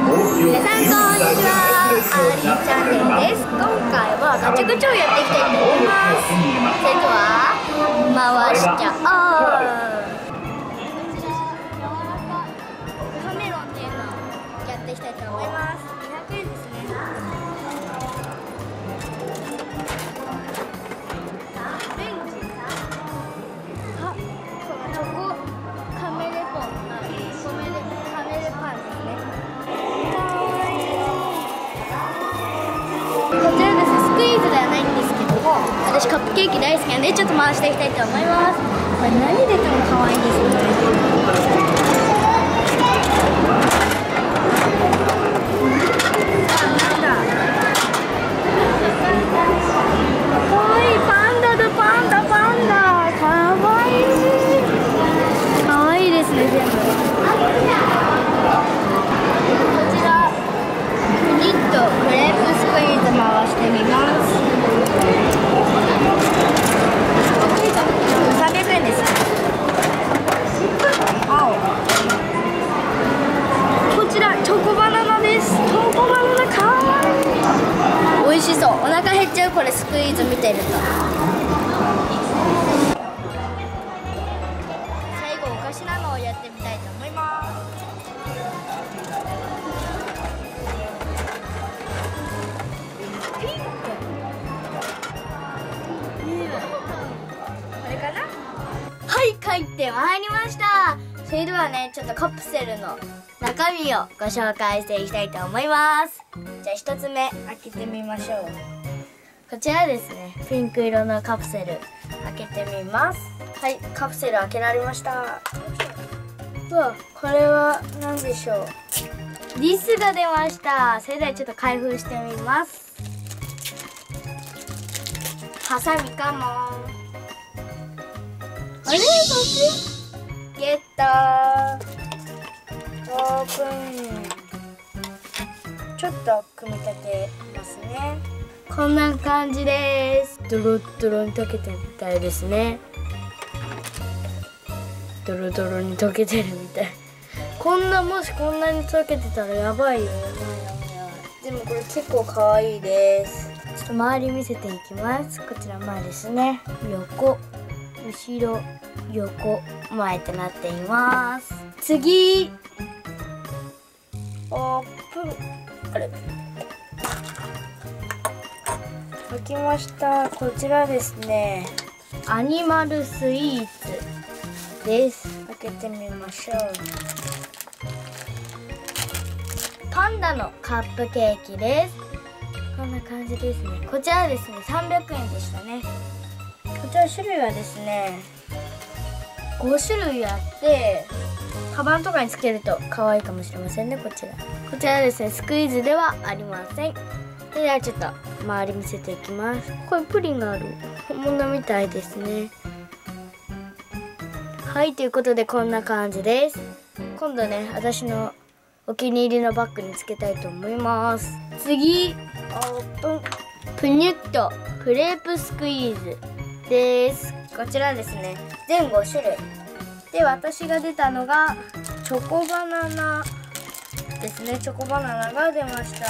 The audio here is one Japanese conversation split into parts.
皆さんこんにちは、あーりーチャンネルです。今回はガチャガチャをやっていきたいと思います。それでは回しちゃおう。カメロンっていうのをやっていきたいと思います。200円ですね。あ、このチョコカメレポン、カメレパンですね。こちらですね、スクイーズではないんですけども、私カップケーキ大好きなんでちょっと回していきたいと思います。これ何出ても可愛いですね。美味しそう。お腹減っちゃう、これスクイーズ見てると。最後お菓子なのをやってみたいと思います。ピンク、これかな。はい、帰ってまいりました。それではね、ちょっとカプセルの中身をご紹介していきたいと思います。じゃあ1つ目開けてみましょう。こちらですね、ピンク色のカプセル開けてみます。はい、カプセル開けられました。うわ、これは何でしょう。リスが出ました。それではちょっと開封してみます。ハサミかも。あれ、そっちゲットー。オープン。ちょっと組み立てますね。こんな感じです。ドロドロに溶けてるみたいですね。ドロドロに溶けてるみたい。もしこんなに溶けてたらやばいよ。でもこれ結構可愛いです。ちょっと周り見せていきます。こちら前ですね。横、後ろ、横、前ってなっています。次。オープン。あれ、開きました。こちらですね、アニマルスイーツです。開けてみましょう。パンダのカップケーキです。こんな感じですね。こちらですね、300円でしたね。こちら種類はですね、5種類あって、カバンとかにつけると可愛いかもしれませんね。こちらですね、スクイーズではありません。それではちょっと周り見せていきます。これプリンがある。本物みたいですね。はい、ということでこんな感じです。今度ね、私のお気に入りのバッグにつけたいと思います。次、オープン。プニュッとクレープスクイーズです。こちらですね、全5種類で、私が出たのがチョコバナナですね。チョコバナナが出ました。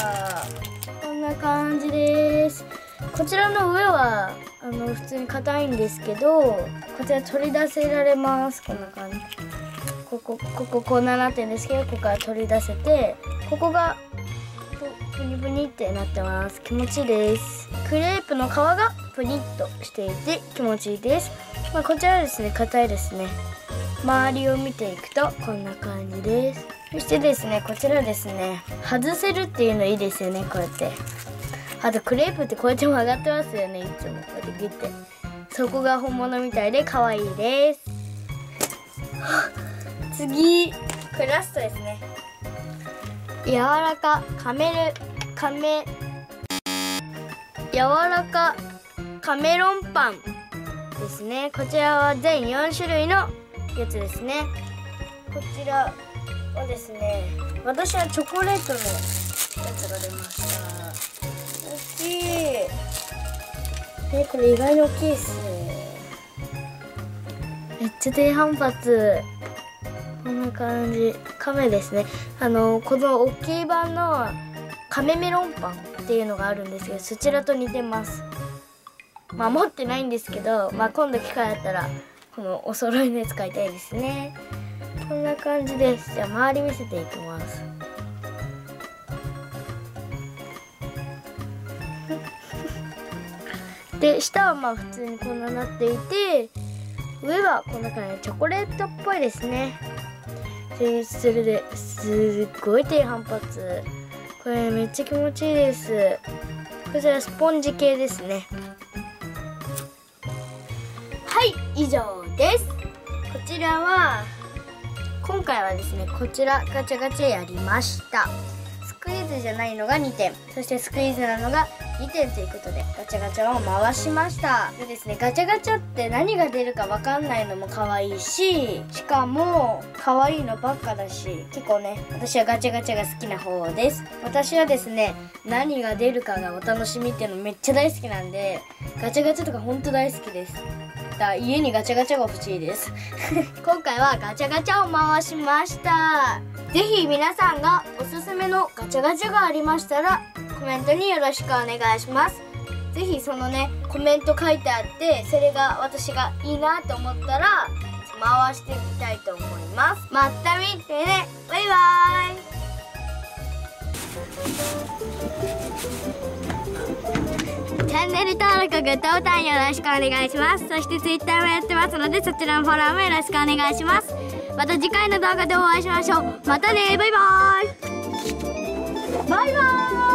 こんな感じです。こちらの上は普通に硬いんですけど、こちら取り出せられます。こんな感じ。こんななってるんですけど、ここから取り出せて、ここがプニプニってなってます。気持ちいいです。クレープの皮がプニッとしていて気持ちいいです。こちらですね、硬いですね。周りを見ていくとこんな感じです。そしてですね、こちらですね、外せるっていうのいいですよね。こうやって、あとクレープってこうやって曲がってますよね。いつもこうやってギュッて、そこが本物みたいで可愛いです。次、これラストですね。柔らかカメロンパンですね。こちらは全4種類のやつですね。こちらはですね、私はチョコレートのやつが出ました。大きい。これ意外に大きいっすね。めっちゃ低反発。 こんな感じ。亀ですね。この大きい版の亀メロンパンっていうのがあるんですけど、そちらと似てます。まあ持ってないんですけど、まあ今度機会あったらこのお揃いのやつ買いたいですね。こんな感じです。じゃあ周り見せていきます。で下はまあ普通にこんななっていて、上はこんな感じでチョコレートっぽいですね。でそれですっごい低反発。これめっちゃ気持ちいいです。こちらスポンジ系ですね。はい、以上です。こちらは今回はですね、こちらガチャガチャやりました。スクイーズじゃないのが2点、そしてスクイーズなのが2点ということでガチャガチャを回しました。でですね、ガチャガチャって何が出るか分かんないのも可愛いし、しかも可愛いのばっかだし、結構ね、私はガチャガチャが好きな方です。私はですね、何が出るかがお楽しみっていうのめっちゃ大好きなんで、ガチャガチャとかほんと大好きです。家にガチャガチャが欲しいです今回はガチャガチャを回しました。ぜひ皆さんがおすすめのガチャガチャがありましたらコメントによろしくお願いします。ぜひそのねコメント書いてあって、それが私がいいなと思ったら回してみたいと思います。また見てね。バイバーイ。チャンネル登録、グッドボタンよろしくお願いします。そして Twitter もやってますので、そちらのフォローもよろしくお願いします。また次回の動画でお会いしましょう。またね、バイバーイ。バイバーイ。